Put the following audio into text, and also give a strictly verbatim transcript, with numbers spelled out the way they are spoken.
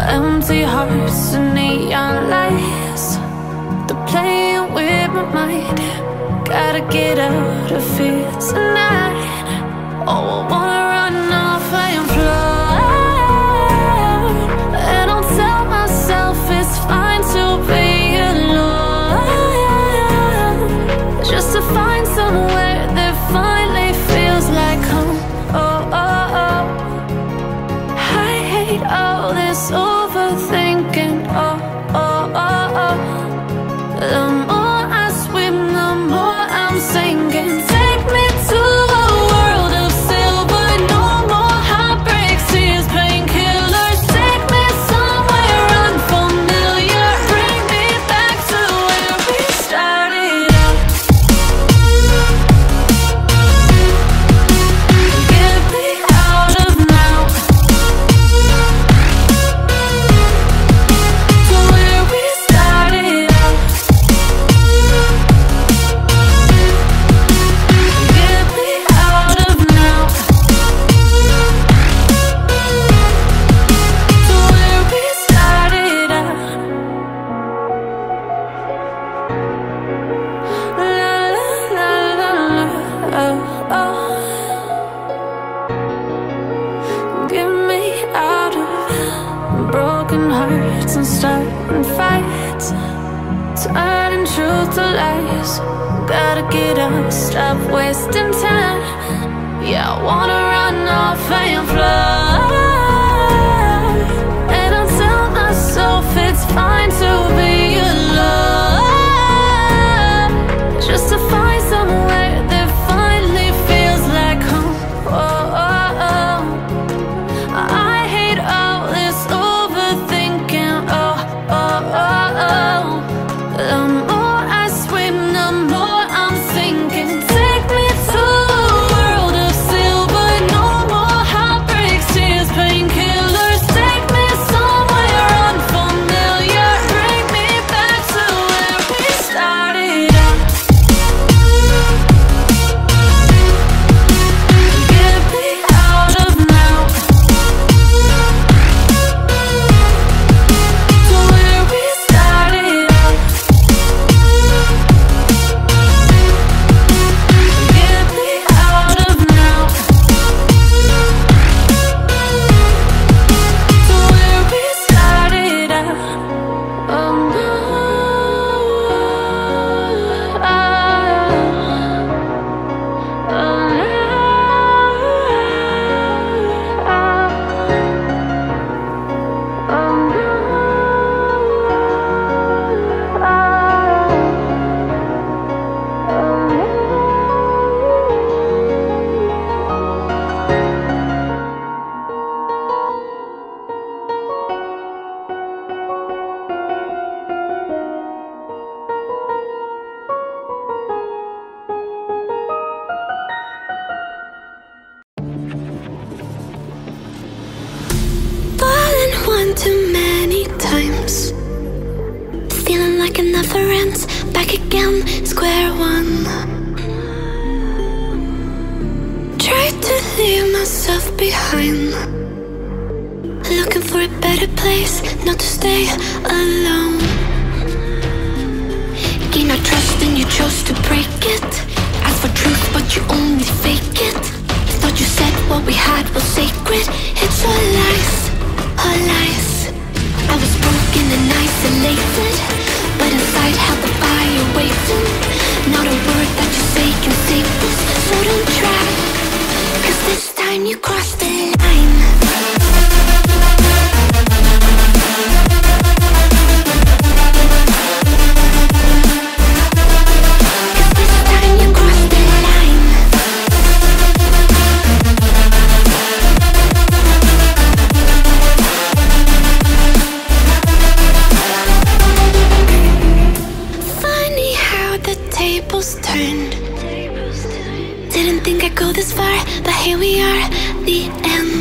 Empty hearts and neon lights, they're playing with my mind. Gotta get out of here tonight. Oh, I wanna run off and fly, and I'll tell myself it's fine to be alone, just to find somewhere that finally feels like home. Oh, oh, oh. I hate all this overthinking. Oh, oh, oh, oh. The more I swim, the more I'm sinking. Take me to a world of silver. No more heartbreaks, tears, painkillers. Take me somewhere unfamiliar. Bring me back to where we started out. Get me out of now, to where we started out. Get me out of now, to where we started out. La la la la la, oh, oh. Get me out of broken hearts and starting fights, turning truth to lies. Gotta get up, stop wasting time. Yeah, I wanna run off and fly, and I'll tell myself it's fine to be alone, just to find somewhere that finally feels like home. Oh, oh, oh. I hate all this overthinking. Oh, oh, oh, oh. The more I swim, the more I'm sinking. Take me to a world of silver. No more heartbreaks, tears, painkillers. Take me somewhere unfamiliar. Bring me back to where we started out. Get me out of now, to where we started out. Get me out of now, to where we started out. Oh no, oh, oh no, oh no, fallen one too many times, feeling like it never ends. Back again, square one. Tried to leave myself behind, looking for a better place, not to stay alone. Gain our trust and you chose to break it. Ask for truth but you only fake it. Thought you said what we had was sacred. It's all lies, all lies. I was broken and isolated, but inside held the fire waiting. Not a word that you say can save us, so don't try, 'cause this time you crossed the line. Turned. Didn't think I'd go this far, but here we are, the end.